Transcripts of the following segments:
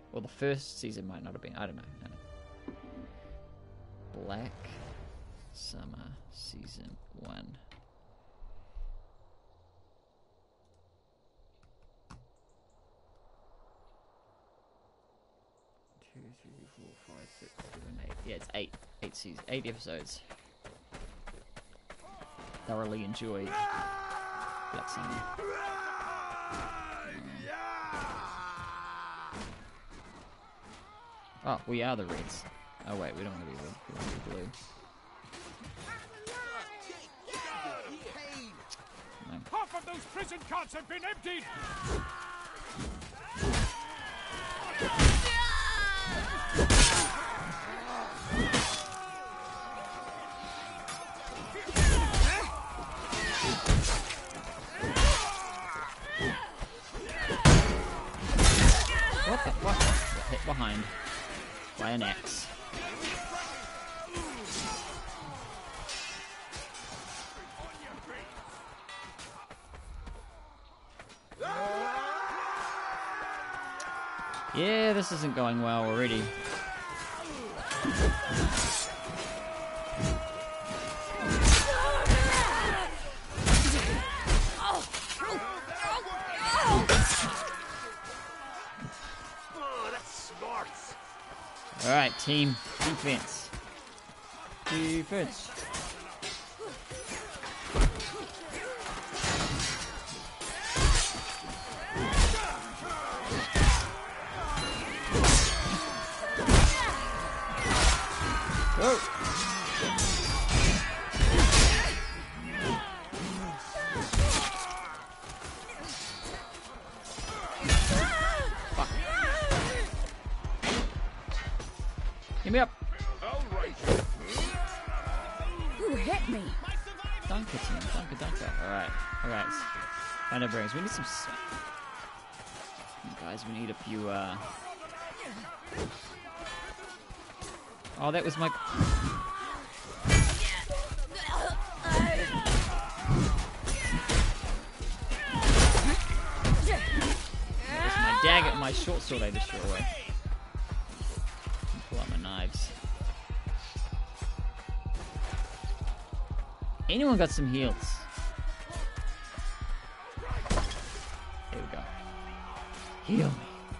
Well, the first season might not have been. I don't know. Black Summer Season 1. Two, three, 4, 5, 6, 7, 8. Yeah, it's 8. 8 seasons, 8 episodes. Thoroughly enjoyed Black Summer. Oh, we are the Reds. Oh wait, we don't want to be red. We want to be blue. No. Half of those prison carts have been emptied! What the fuck? Got hit behind by an axe. Yeah, this isn't going well already. Alright, team defense. Defense. Oh. Fuck. Get me up. Who hit me? Dunker team. Dunker. Alright. Find our brains. We need some... Guys, we need a few, Oh, that was my... My dagger, my short sword I just threw away. Pull out my knives. Anyone got some heals? Here we go. Heal me.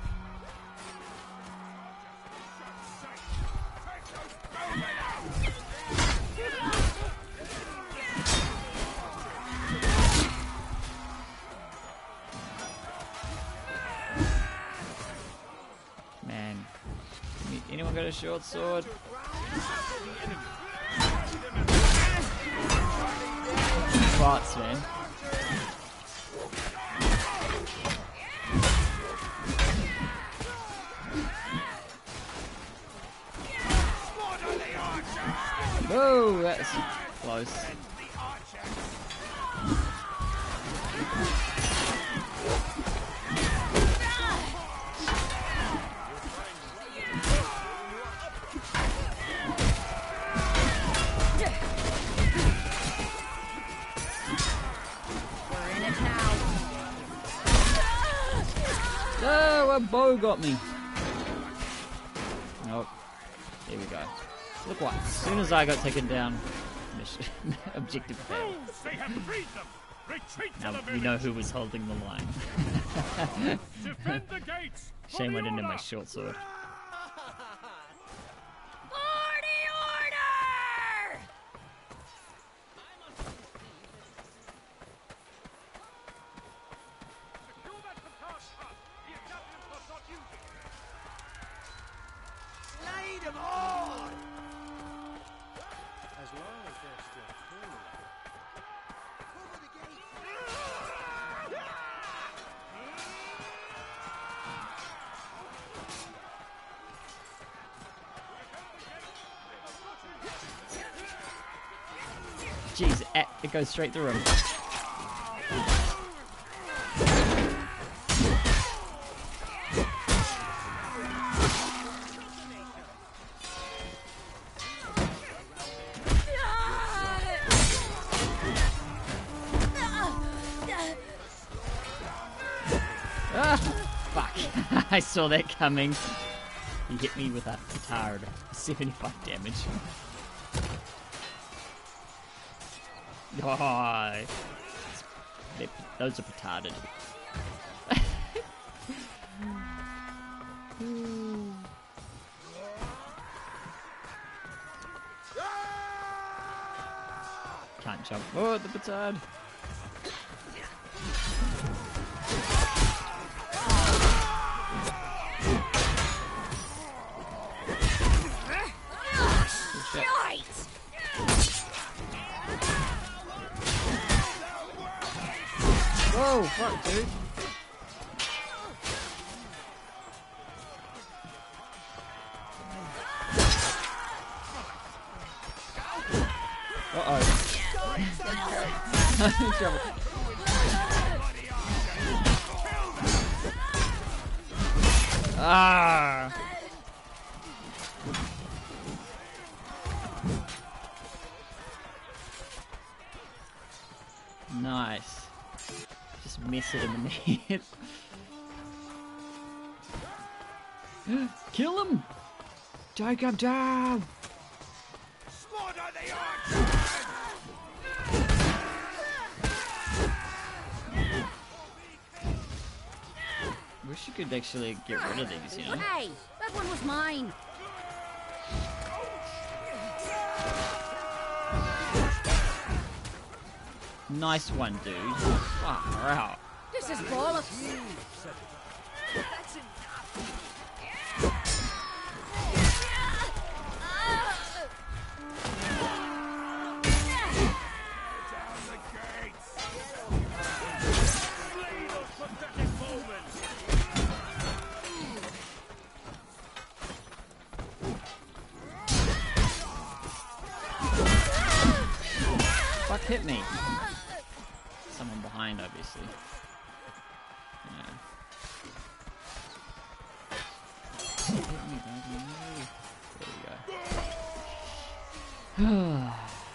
Man, anyone got a short sword? Bots, man. Whoa, that's close. No, a bow got me. Nope. Here we go. Look what? As soon as I got taken down, objective failed. They have freed them! Retreat to Now the we know who was holding the line. Defend the gates! Shame I didn't have my short sword. Jeez, it goes straight through him. Ah, fuck. I I saw that coming. He hit me with a petard. 75 damage. Oh, those are petarded. Can't jump. Oh, the petard. Whoa, fuck, dude. Uh-oh. Ah! Nice. Just miss it in the head. Kill him! Take him down! Slaughter the oxen! Wish you could actually get rid of these, you know? Hey, that one was mine. Nice one, dude. Far out. This is bollocks. Down the gates! Slay those pathetic moments! Fuck hit me. Someone behind, obviously. Yeah. Hit me, baby. There we go.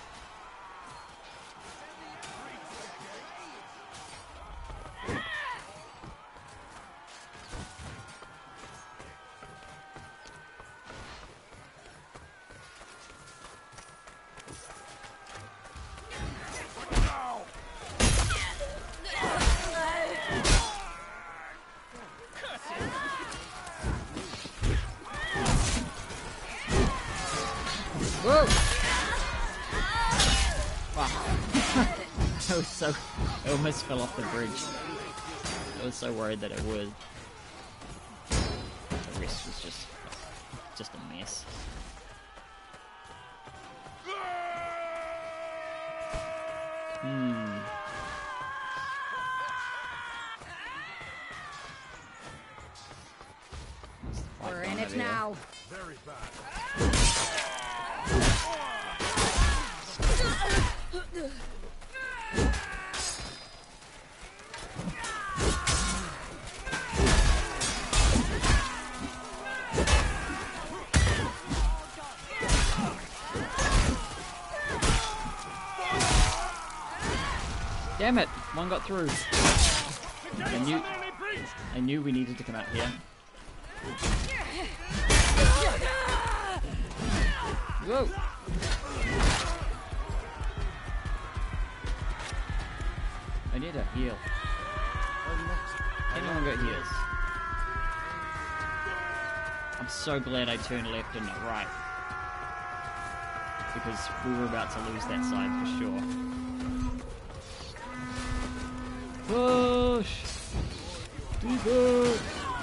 Whoa! Fuck. I almost fell off the bridge. I was so worried that it would. The rest was just a mess. We're in it now. Very bad. Damn it! One got through. The gates are nearly breached! I knew we needed to come out here. Whoa! I need a heal. Anyone got heals? I'm so glad I turned left and not right. Because we were about to lose that side for sure. Push! Deeper!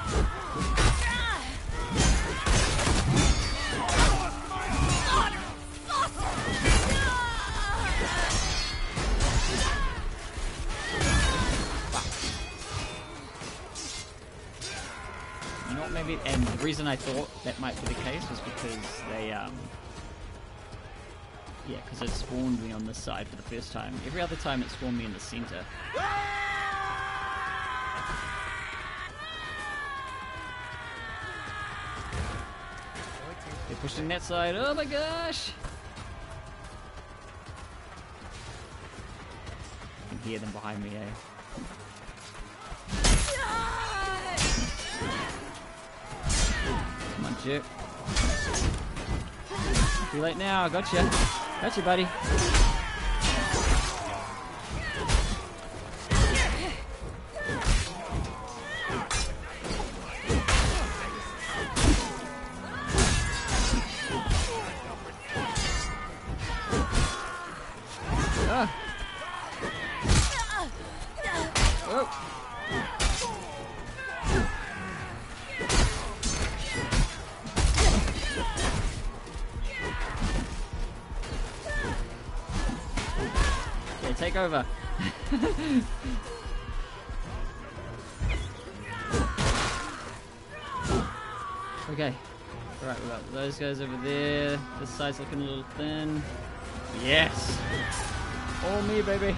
You know what, maybe, and the reason I thought that might be the case was because they, yeah, because it spawned me on this side for the first time. Every other time it spawned me in the center. They're pushing that side. Oh my gosh! I can hear them behind me, eh? you. Too late now. Gotcha. Gotcha, buddy. Ah. Oh. Okay, take over. Okay. Right, we got those guys over there. This side's looking a little thin. Yes! All me, baby.